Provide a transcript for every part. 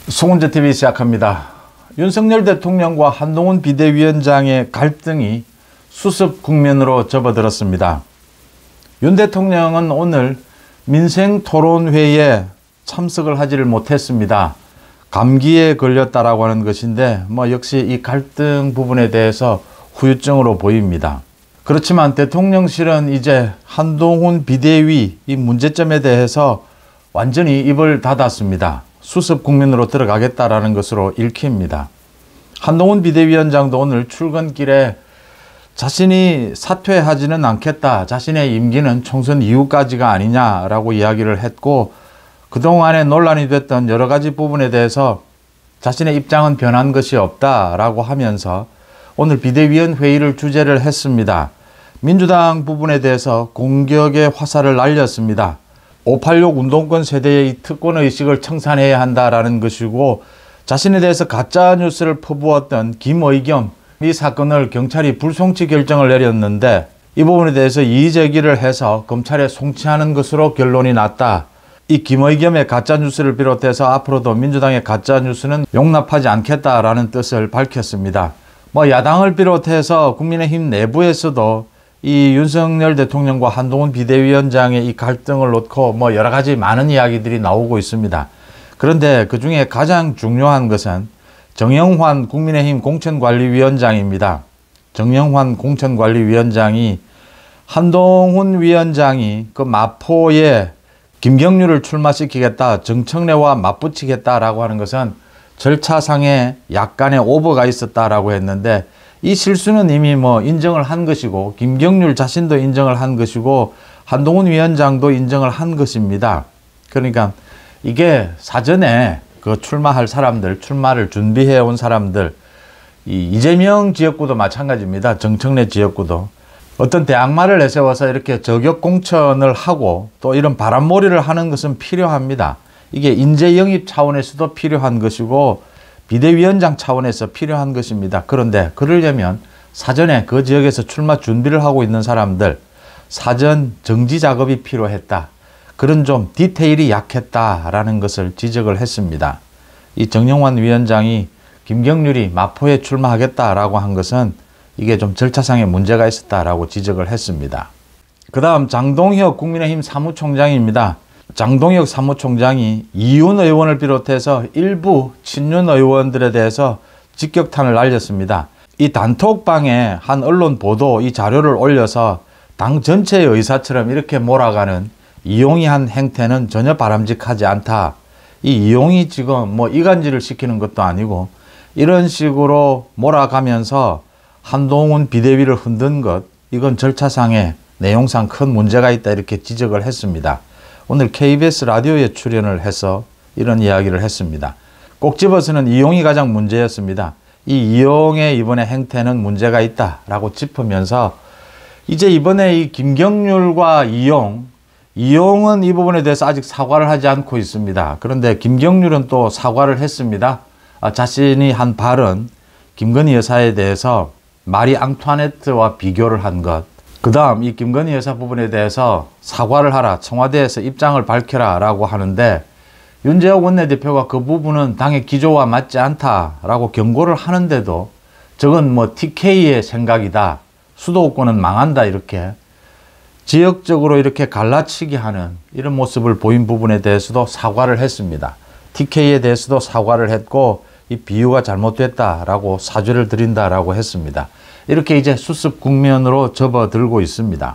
송은재TV 시작합니다. 윤석열 대통령과 한동훈 비대위원장의 갈등이 수습 국면으로 접어들었습니다. 윤 대통령은 오늘 민생토론회에 참석을 하지를 못했습니다. 감기에 걸렸다라고 하는 것인데 역시 이 갈등 부분에 대해서 후유증으로 보입니다. 그렇지만 대통령실은 이제 한동훈 비대위 이 문제점에 대해서 완전히 입을 닫았습니다. 수습 국면으로 들어가겠다라는 것으로 읽힙니다. 한동훈 비대위원장도 오늘 출근길에 자신이 사퇴하지는 않겠다. 자신의 임기는 총선 이후까지가 아니냐라고 이야기를 했고, 그동안에 논란이 됐던 여러 가지 부분에 대해서 자신의 입장은 변한 것이 없다라고 하면서 오늘 비대위원 회의를 주재를 했습니다. 민주당 부분에 대해서 공격의 화살을 날렸습니다. 586 운동권 세대의 특권의식을 청산해야 한다라는 것이고, 자신에 대해서 가짜뉴스를 퍼부었던 김의겸 이 사건을 경찰이 불송치 결정을 내렸는데 이 부분에 대해서 이의제기를 해서 검찰에 송치하는 것으로 결론이 났다. 이 김의겸의 가짜뉴스를 비롯해서 앞으로도 민주당의 가짜뉴스는 용납하지 않겠다라는 뜻을 밝혔습니다. 야당을 비롯해서 국민의힘 내부에서도 이 윤석열 대통령과 한동훈 비대위원장의 이 갈등을 놓고 여러 가지 많은 이야기들이 나오고 있습니다. 그런데 그 중에 가장 중요한 것은 정영환 국민의힘 공천관리위원장입니다. 정영환 공천관리위원장이 한동훈 위원장이 그 마포에 김경률을 출마시키겠다, 정청래와 맞붙이겠다라고 하는 것은 절차상에 약간의 오버가 있었다라고 했는데, 이 실수는 이미 인정을 한 것이고, 김경률 자신도 인정을 한 것이고, 한동훈 위원장도 인정을 한 것입니다. 그러니까 이게 사전에 그 출마할 사람들, 출마를 준비해 온 사람들, 이재명 지역구도 마찬가지입니다. 정청래 지역구도 어떤 대항마를 내세워서 이렇게 저격 공천을 하고 또 이런 바람몰이를 하는 것은 필요합니다. 이게 인재 영입 차원에서도 필요한 것이고 비대위원장 차원에서 필요한 것입니다. 그런데 그러려면 사전에 그 지역에서 출마 준비를 하고 있는 사람들 사전 정지 작업이 필요했다. 그런 좀 디테일이 약했다라는 것을 지적을 했습니다. 이 정영환 위원장이 김경률이 마포에 출마하겠다라고 한 것은 이게 좀 절차상의 문제가 있었다라고 지적을 했습니다. 그 다음 장동혁 국민의힘 사무총장입니다. 장동혁 사무총장이 이윤 의원을 비롯해서 일부 친윤 의원들에 대해서 직격탄을 날렸습니다. 이 단톡방에 한 언론 보도 이 자료를 올려서 당 전체의 의사처럼 이렇게 몰아가는 이용이 한 행태는 전혀 바람직하지 않다. 이 이용이 지금 이간질을 시키는 것도 아니고 이런 식으로 몰아가면서 한동훈 비대위를 흔든 것, 이건 절차상의 내용상 큰 문제가 있다 이렇게 지적을 했습니다. 오늘 KBS 라디오에 출연을 해서 이런 이야기를 했습니다. 꼭 집어서는 이용이 가장 문제였습니다. 이 이용의 이번에 행태는 문제가 있다라고 짚으면서 이제 이번에 이 김경률과 이용은 이 부분에 대해서 아직 사과를 하지 않고 있습니다. 그런데 김경률은 또 사과를 했습니다. 자신이 한 발언, 김건희 여사에 대해서 마리 앙투아네트와 비교를 한 것, 그 다음 이 김건희 여사 부분에 대해서 사과를 하라, 청와대에서 입장을 밝혀라 라고 하는데, 윤재욱 원내대표가 그 부분은 당의 기조와 맞지 않다라고 경고를 하는데도 저건 TK의 생각이다, 수도권은 망한다, 이렇게 지역적으로 이렇게 갈라치기 하는 이런 모습을 보인 부분에 대해서도 사과를 했습니다. TK에 대해서도 사과를 했고 이 비유가 잘못됐다라고 사죄를 드린다라고 했습니다. 이렇게 이제 수습 국면으로 접어들고 있습니다.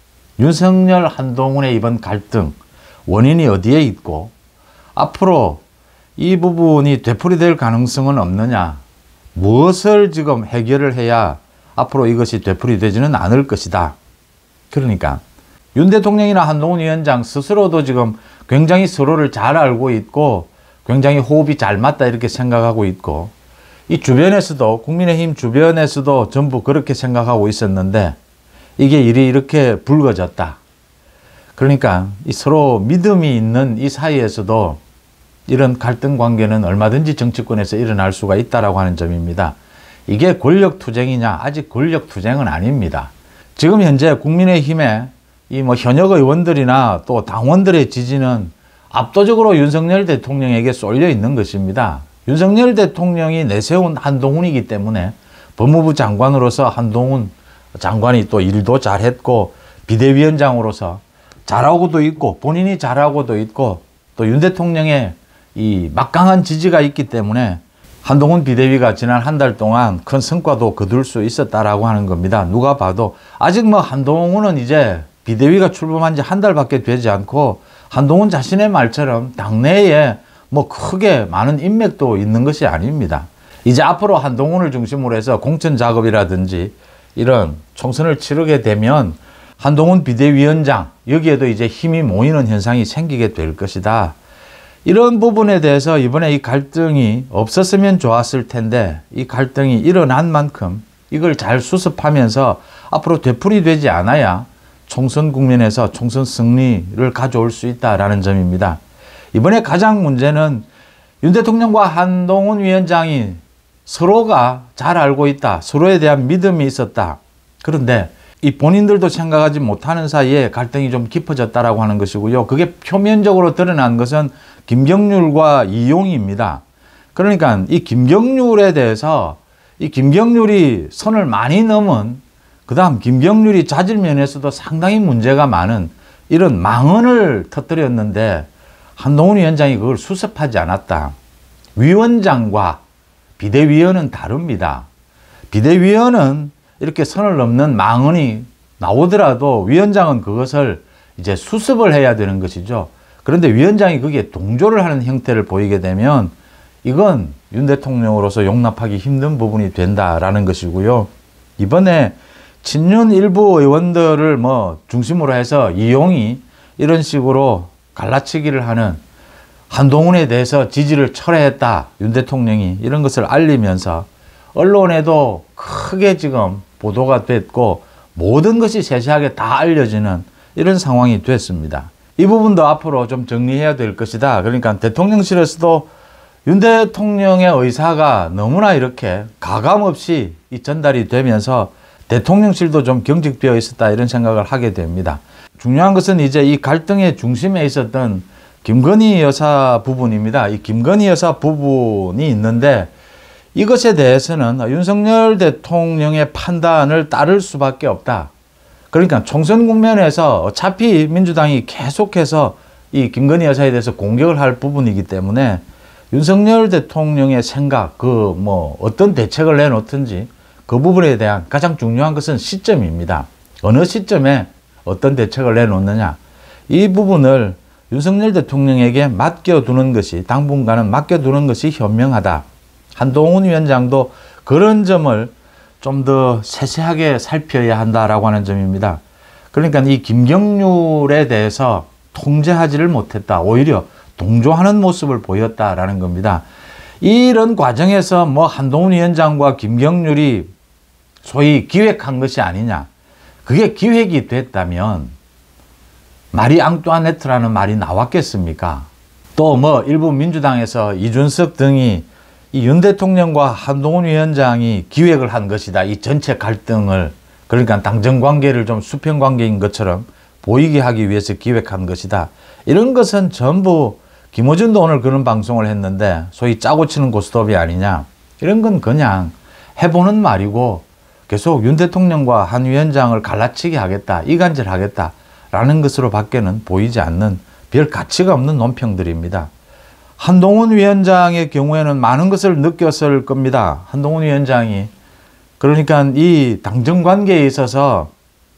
윤석열 한동훈의 이번 갈등 원인이 어디에 있고 앞으로 이 부분이 되풀이될 가능성은 없느냐, 무엇을 지금 해결을 해야 앞으로 이것이 되풀이되지는 않을 것이다. 그러니까 윤 대통령이나 한동훈 위원장 스스로도 지금 굉장히 서로를 잘 알고 있고 굉장히 호흡이 잘 맞다 이렇게 생각하고 있고, 이 주변에서도 국민의힘 주변에서도 전부 그렇게 생각하고 있었는데 이게 일이 이렇게 불거졌다. 그러니까 이 서로 믿음이 있는 이 사이에서도 이런 갈등 관계는 얼마든지 정치권에서 일어날 수가 있다라고 하는 점입니다. 이게 권력투쟁이냐? 아직 권력투쟁은 아닙니다. 지금 현재 국민의힘의 이 현역 의원들이나 또 당원들의 지지는 압도적으로 윤석열 대통령에게 쏠려 있는 것입니다. 윤석열 대통령이 내세운 한동훈이기 때문에 법무부 장관으로서 한동훈 장관이 또 일도 잘했고 비대위원장으로서 잘하고도 있고 본인이 잘하고도 있고 또 윤 대통령의 이 막강한 지지가 있기 때문에 한동훈 비대위가 지난 한 달 동안 큰 성과도 거둘 수 있었다라고 하는 겁니다. 누가 봐도 아직 뭐 한동훈은 이제 비대위가 출범한 지 한 달밖에 되지 않고 한동훈 자신의 말처럼 당내에 뭐 크게 많은 인맥도 있는 것이 아닙니다. 이제 앞으로 한동훈을 중심으로 해서 공천 작업이라든지 이런 총선을 치르게 되면 한동훈 비대위원장 여기에도 이제 힘이 모이는 현상이 생기게 될 것이다. 이런 부분에 대해서 이번에 이 갈등이 없었으면 좋았을 텐데 이 갈등이 일어난 만큼 이걸 잘 수습하면서 앞으로 되풀이되지 않아야 총선 국면에서 총선 승리를 가져올 수 있다라는 점입니다. 이번에 가장 문제는 윤 대통령과 한동훈 위원장이 서로가 잘 알고 있다. 서로에 대한 믿음이 있었다. 그런데 이 본인들도 생각하지 못하는 사이에 갈등이 좀 깊어졌다라고 하는 것이고요. 그게 표면적으로 드러난 것은 김경률과 이용희입니다. 그러니까 이 김경률에 대해서 이 김경률이 선을 많이 넘은 그다음 김경률이 자질 면에서도 상당히 문제가 많은 이런 망언을 터뜨렸는데 한동훈 위원장이 그걸 수습하지 않았다. 위원장과 비대위원은 다릅니다. 비대위원은 이렇게 선을 넘는 망언이 나오더라도 위원장은 그것을 이제 수습을 해야 되는 것이죠. 그런데 위원장이 거기에 동조를 하는 형태를 보이게 되면 이건 윤 대통령으로서 용납하기 힘든 부분이 된다라는 것이고요. 이번에 친윤 일부 의원들을 뭐 중심으로 해서 이용이 이런 식으로 갈라치기를 하는 한동훈에 대해서 지지를 철회했다. 윤 대통령이 이런 것을 알리면서 언론에도 크게 지금 보도가 됐고 모든 것이 세세하게 다 알려지는 이런 상황이 됐습니다. 이 부분도 앞으로 좀 정리해야 될 것이다. 그러니까 대통령실에서도 윤 대통령의 의사가 너무나 이렇게 가감없이 전달이 되면서 대통령실도 좀 경직되어 있었다 이런 생각을 하게 됩니다. 중요한 것은 이제 이 갈등의 중심에 있었던 김건희 여사 부분입니다. 이 김건희 여사 부분이 있는데 이것에 대해서는 윤석열 대통령의 판단을 따를 수밖에 없다. 그러니까 총선 국면에서 어차피 민주당이 계속해서 이 김건희 여사에 대해서 공격을 할 부분이기 때문에 윤석열 대통령의 생각, 어떤 대책을 내놓든지 그 부분에 대한 가장 중요한 것은 시점입니다. 어느 시점에 어떤 대책을 내놓느냐. 이 부분을 윤석열 대통령에게 맡겨두는 것이 당분간은 맡겨두는 것이 현명하다. 한동훈 위원장도 그런 점을 좀 더 세세하게 살펴야 한다라고 하는 점입니다. 그러니까 이 김경률에 대해서 통제하지를 못했다. 오히려 동조하는 모습을 보였다라는 겁니다. 이런 과정에서 한동훈 위원장과 김경률이 소위 기획한 것이 아니냐. 그게 기획이 됐다면 마리 앙뚜아네트라는 말이 나왔겠습니까? 또 일부 민주당에서 이준석 등이 이 윤 대통령과 한동훈 위원장이 기획을 한 것이다. 이 전체 갈등을 그러니까 당정 관계를 좀 수평 관계인 것처럼 보이게 하기 위해서 기획한 것이다. 이런 것은 전부 김어준도 오늘 그런 방송을 했는데 소위 짜고 치는 고스톱이 아니냐. 이런 건 그냥 해보는 말이고 계속 윤 대통령과 한 위원장을 갈라치게 하겠다. 이간질하겠다. 라는 것으로 밖에는 보이지 않는 별 가치가 없는 논평들입니다. 한동훈 위원장의 경우에는 많은 것을 느꼈을 겁니다. 한동훈 위원장이 그러니까 이 당정 관계에 있어서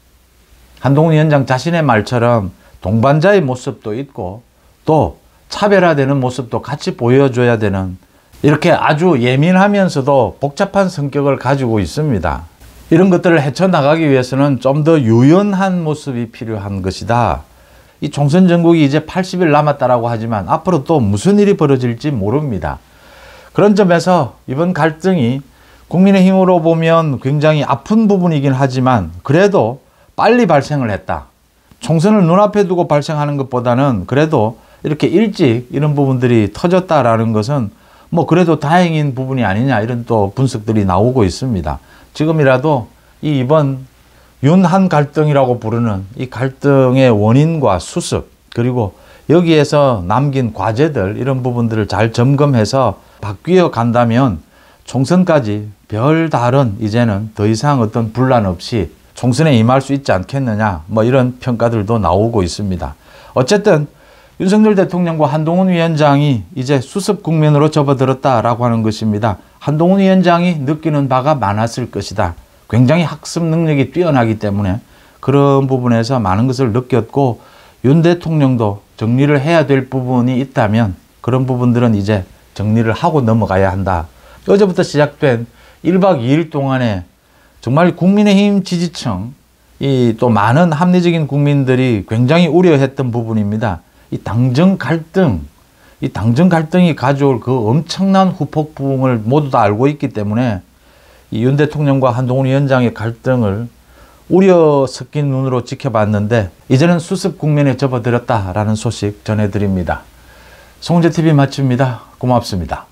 한동훈 위원장 자신의 말처럼 동반자의 모습도 있고 또 차별화되는 모습도 같이 보여줘야 되는 이렇게 아주 예민하면서도 복잡한 성격을 가지고 있습니다. 이런 것들을 헤쳐나가기 위해서는 좀 더 유연한 모습이 필요한 것이다. 이 총선 전국이 이제 80일 남았다라고 하지만 앞으로 또 무슨 일이 벌어질지 모릅니다. 그런 점에서 이번 갈등이 국민의힘으로 보면 굉장히 아픈 부분이긴 하지만 그래도 빨리 발생을 했다. 총선을 눈앞에 두고 발생하는 것보다는 그래도 이렇게 일찍 이런 부분들이 터졌다라는 것은 그래도 다행인 부분이 아니냐 이런 또 분석들이 나오고 있습니다. 지금이라도 이번 윤한 갈등이라고 부르는 이 갈등의 원인과 수습 그리고 여기에서 남긴 과제들 이런 부분들을 잘 점검해서 바뀌어 간다면 총선까지 별다른 이제는 더 이상 어떤 분란 없이 총선에 임할 수 있지 않겠느냐 뭐 이런 평가들도 나오고 있습니다. 어쨌든 윤석열 대통령과 한동훈 위원장이 이제 수습 국면으로 접어들었다라고 하는 것입니다. 한동훈 위원장이 느끼는 바가 많았을 것이다. 굉장히 학습 능력이 뛰어나기 때문에 그런 부분에서 많은 것을 느꼈고 윤 대통령도 정리를 해야 될 부분이 있다면 그런 부분들은 이제 정리를 하고 넘어가야 한다. 어제부터 시작된 1박 2일 동안에 정말 국민의힘 지지층, 또 많은 합리적인 국민들이 굉장히 우려했던 부분입니다. 이 당정 갈등이 가져올 그 엄청난 후폭풍을 모두 다 알고 있기 때문에 이 윤 대통령과 한동훈 위원장의 갈등을 우려 섞인 눈으로 지켜봤는데 이제는 수습 국면에 접어들었다라는 소식 전해드립니다. 송재TV 마칩니다. 고맙습니다.